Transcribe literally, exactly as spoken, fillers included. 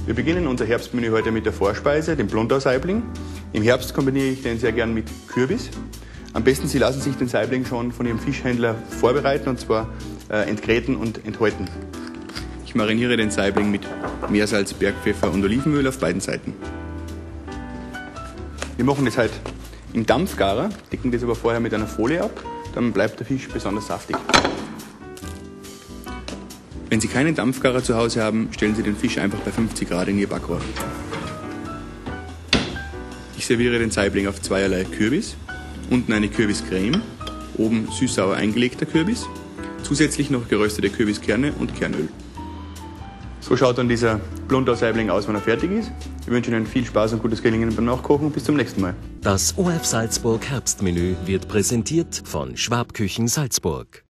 Wir beginnen unser Herbstmenü heute mit der Vorspeise, dem Blondau-Saibling. Im Herbst kombiniere ich den sehr gern mit Kürbis. Am besten, Sie lassen sich den Saibling schon von Ihrem Fischhändler vorbereiten, und zwar äh, entgräten und enthäuten. Ich mariniere den Saibling mit Meersalz, Bergpfeffer und Olivenöl auf beiden Seiten. Wir machen das halt im Dampfgarer, decken das aber vorher mit einer Folie ab, dann bleibt der Fisch besonders saftig. Wenn Sie keinen Dampfgarer zu Hause haben, stellen Sie den Fisch einfach bei fünfzig Grad in Ihr Backrohr. Ich serviere den Saibling auf zweierlei Kürbis, unten eine Kürbiscreme, oben süß-sauer eingelegter Kürbis, zusätzlich noch geröstete Kürbiskerne und Kernöl. So schaut dann dieser Blondau-Saibling aus, wenn er fertig ist. Ich wünsche Ihnen viel Spaß und gutes Gelingen beim Nachkochen. Bis zum nächsten Mal. Das O F Salzburg Herbstmenü wird präsentiert von Schwab Küchen Salzburg.